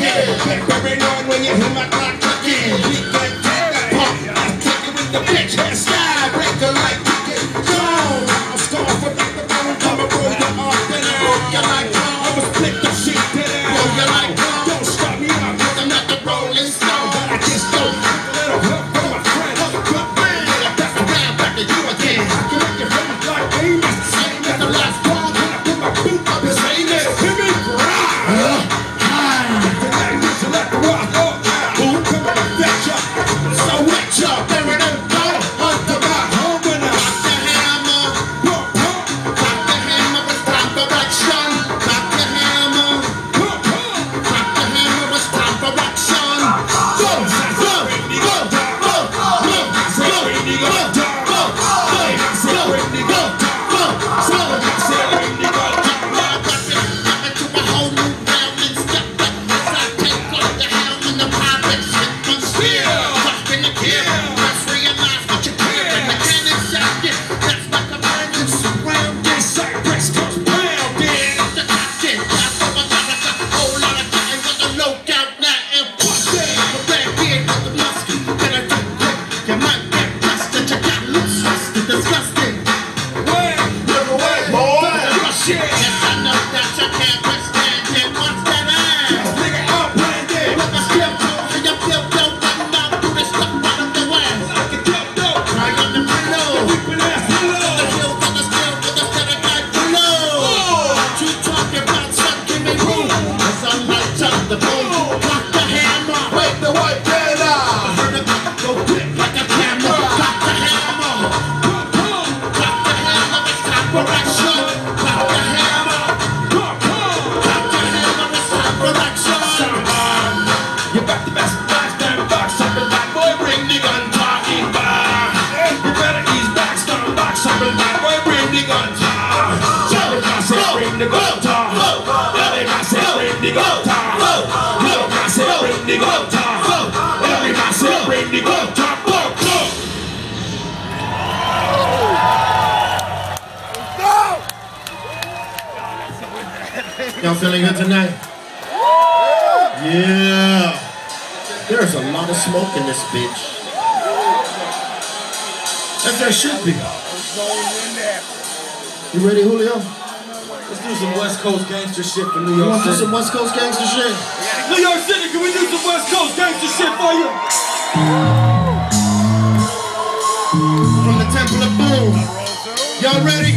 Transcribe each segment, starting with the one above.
Back bearing on when you hear my clock again. We got that pump. I take it with the bitch. Hairstyle, breaker like you get gone. I'm scarred for the bone. Come and roll you off and I roll you like I'ma split the shit down. Roll you like don't stop me up, cause I'm not the Rolling Stone. But I just don't need a little help from my friend. Good man, I pass around back to you again. I can make it feel like Amos, the same as the last ball. When I put my boot up and say this, hear me cry. Tonight we select the rock. Who come on and fetch up? So wet up, there it is, go. Under my home when I rock the hammer. Rock the hammer, it's time for action. Rock the hammer. Rock the hammer, it's time for action. Go, go, go, go, go, go, go. Y'all feeling good tonight? Yeah. There's a lot of smoke in this bitch. As there should be. You ready, Julio? Let's do some West Coast gangster shit for New York City. You want to do some West Coast gangster shit? New York City, can we do some West Coast gangster shit for you? From the Temple of Boom. Y'all ready?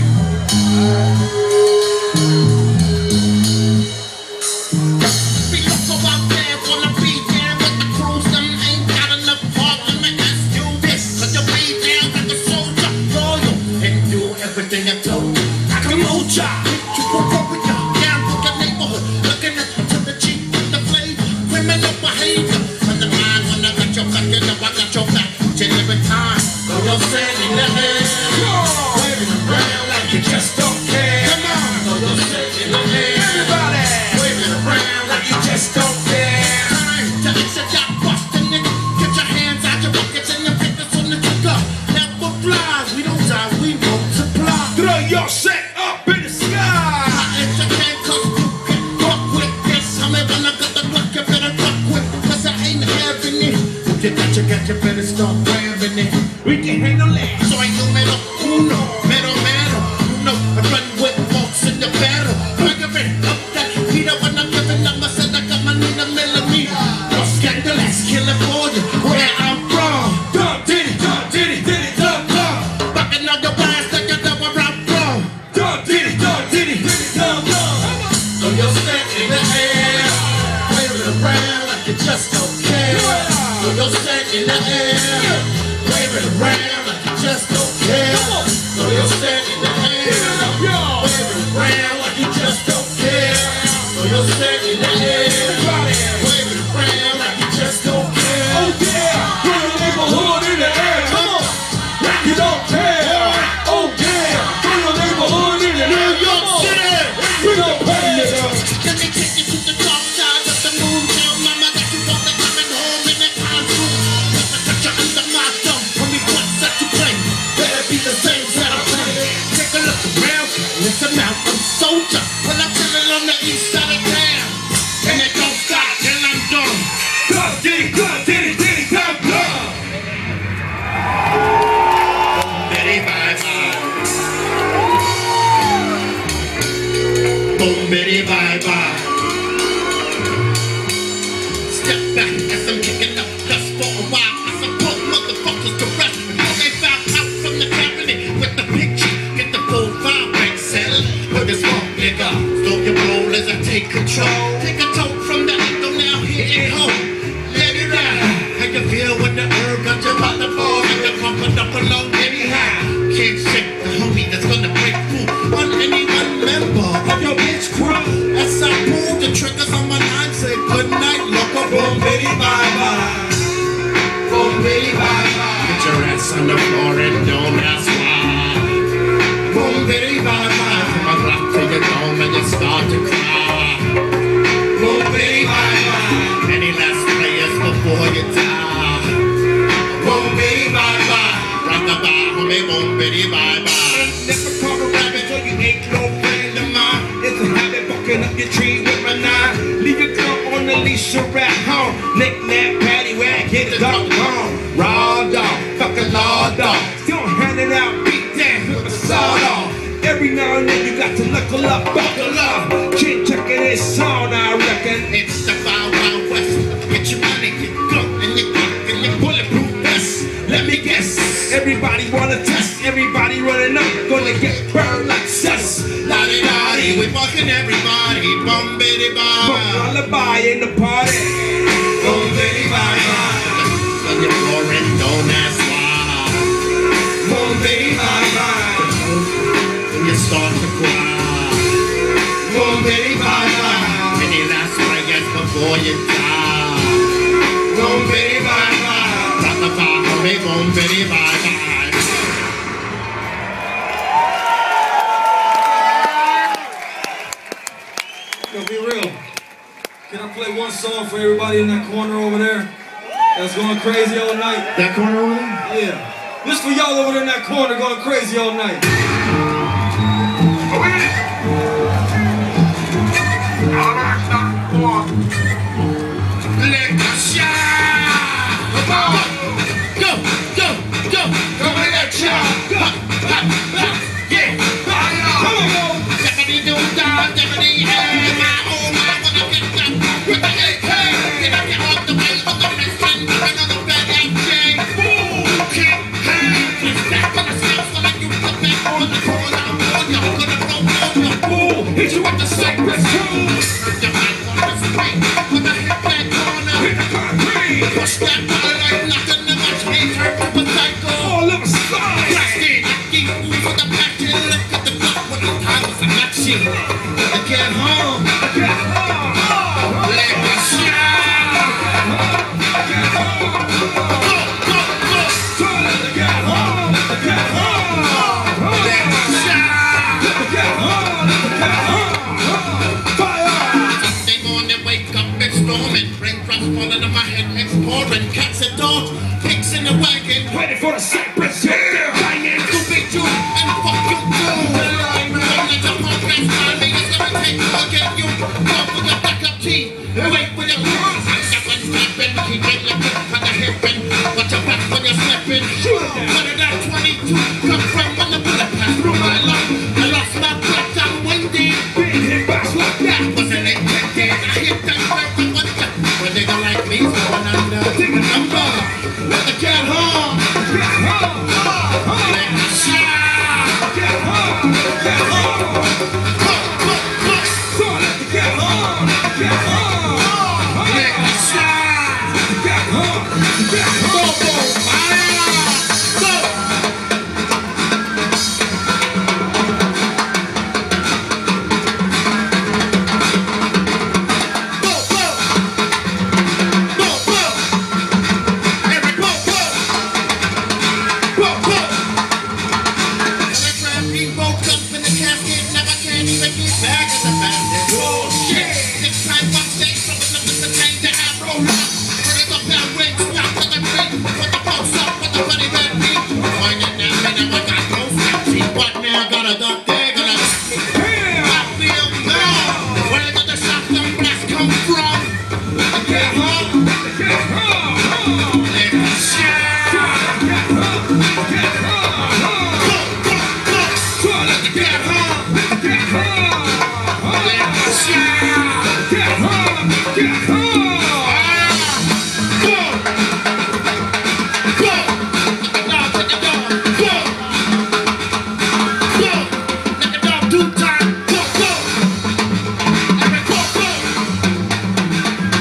You better start grabbing it. We can handle that. Soy numero uno, mero, uno. I run with folks in the battle. Figuring up that heater when I'm giving up. I said I got my Nina millimeter. No scandalous, killing for you. Where I'm from. Dumb diddy, dumb. Fucking on your ass like you know where I'm from. Dumb diddy, dumb. So you're standing in the air, waving around like you just don't care. So you're standing in the air, waving around like you just don't care. So you're standing in the air, waving around like you just don't care. So you're standing in the air, waving around like you just don't care. Oh yeah, throw your neighborhood in the air, come on, like you don't care. Oh yeah, throw your neighborhood in the air, New York City, we don't pay you. Let me take you to the dark side of the moon, tell mama that you won't be coming home in that time. Under my thumb, tell me what's that you play. step back as I'm kicking up dust for a while. I support motherfuckers to rest before they found out from the cabinet with the big G. Get the full vibe back settled with this funk nigga. Slow your roll as I take control. Take a toke from the endo now hitting home. Let it ride. How you feel when the herb got you by the ball and you're pumping up along anyhow? Can't shake the homie that's gonna break through on any one member of your bitch crew. As I pull the triggers on my line, say good night, loco, boom, bitty, bye bye. Boom, bitty, bye bye. Get your ass on the floor and don't ask why. Boom, bitty, bye bye. From a rock to your dome and you start to cry. Boom, bitty, bye bye. Any last players before you die? Boom, bitty, bye bye. Rock-a-bye, homie, boom, bitty, bye bye. Never caught a rabbit so you ain't no friend of mine. It's a habit bucking up your tree with my nine. Leave your girl on the leash, you're at home. Knick-knack, paddywhack, hit the dog home. Raw dog, fucking law dog. Don't hand it out, beat that, with a sawed off. Every now and then you got to knuckle up, buckle up. Can't check it, it's on, I reckon. It's the Wild Wild West. Get your money, get gun, and your gun, and your bulletproof vest. Let me guess, everybody wanna test. Everybody running up, gonna get burned like cess. La-di-da-di, we fucking everybody. Bum bitty bye. Lullaby in the party. Bum bitty bye bye. On your floor and don't ask why. Bum bitty bye bye. When you start to cry. Bum bitty bye bye. Any last prayers before you die. Bum bitty bye bye. Rock-a-bye, homie, bum bitty bye bye. Yo, be real. Can I play one song for everybody in that corner over there that's going crazy all night? That corner over there? Yeah. This for y'all over there in that corner going crazy all night. Let the shine. Go, go, go, go with that child. Yeah. Come on. Deputy-do-da, deputy-hey. My oh my, wanna get down with the AK. Get up your off the way, but the next friend, another bad AJ. Boom, kick, hey. It's back on the steps, so like you put back on the corner. I'm on you, gonna go on you. Boom, hit you with the cypress too. Your back on the street, with the hip back corner. Hit the concrete. Push that ball like nothing in my teeth. Hurt up a cycle. All of a slide. Blasted, I keep moving for the back and look at the block when the time was a nutshell. I get home. Let me shine. Go, go, go. Let me get home. Let me shine. Sunday morning, wake up, it's storming. Raindrops falling on my head, it's pouring. Cats and dogs, pigs in the wagon. Ready for the cypress hill. They're dying to beat you and fuck you too. Don't let the punk ass find me. It's gonna take to get you. Go for your backup team. Wait for your girls. Step and stepping. Keep it like this on the hippin'. Watch your back when you're stepping. What did that 22 come from when the bullet passed through my lung? I lost my breath, I'm winded. Being hit by like that wasn't intended. I hit that bird with one shot. When they go like me, so when I'm done, take a number. Let the cat home. Let me shine. Get home. Get home. So let the cat home. Get home. Let me shine. Get home. Get home.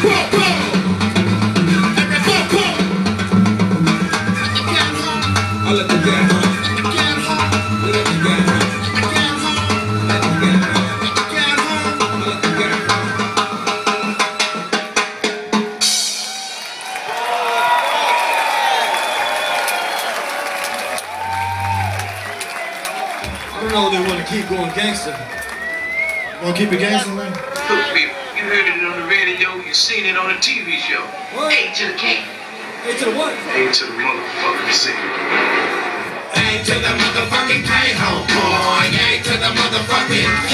I don't know if they want to keep going gangster. Want to keep it gangster, man? Look, people, you heard it on the radio, you seen it on the TV show. What? A to the K. A to the what? A to the motherfucking C. A to the motherfucking K, homeboy. A to the motherfucking K.